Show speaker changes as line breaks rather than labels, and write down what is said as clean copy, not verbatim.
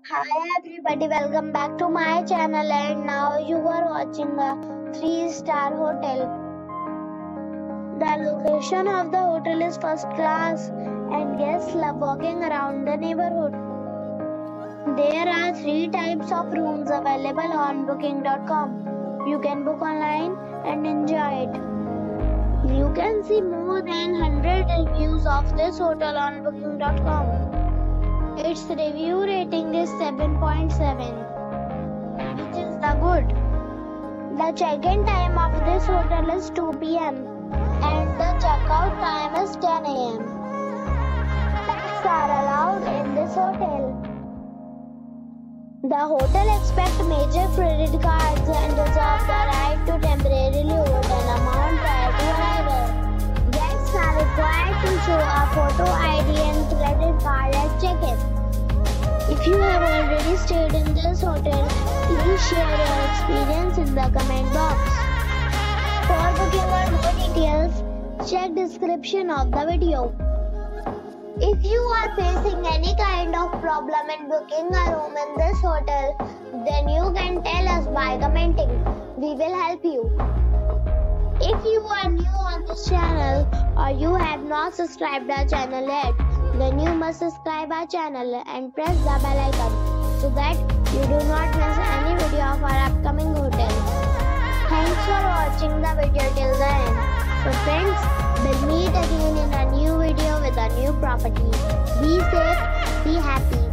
Hi everybody, welcome back to my channel and now you are watching a 3-star hotel. The location of the hotel is first class and guests love walking around the neighborhood. There are 3 types of rooms available on booking.com. You can book online and enjoy it. You can see more than 100 reviews of this hotel on booking.com. Its review rating is 7.7, which is the good. The check-in time of this hotel is 2 p.m. and the checkout time is 10 a.m. Pets are allowed in this hotel. The hotel accepts major credit cards and reserves the right to temporarily hold an amount prior to arrival. Guests are required to show a photo ID and credit card at check-in. If you have already stayed in this hotel, please share your experience in the comment box. For booking or more details, check description of the video. If you are facing any kind of problem in booking a room in this hotel, then you can tell us by commenting. We will help you. If you are new on this channel or you have not subscribed our channel yet, then you must subscribe our channel and press the bell icon so that you do not miss any video of our upcoming hotel. Thanks for watching the video till the end. So friends, we'll meet again in a new video with a new property. Be safe, be happy.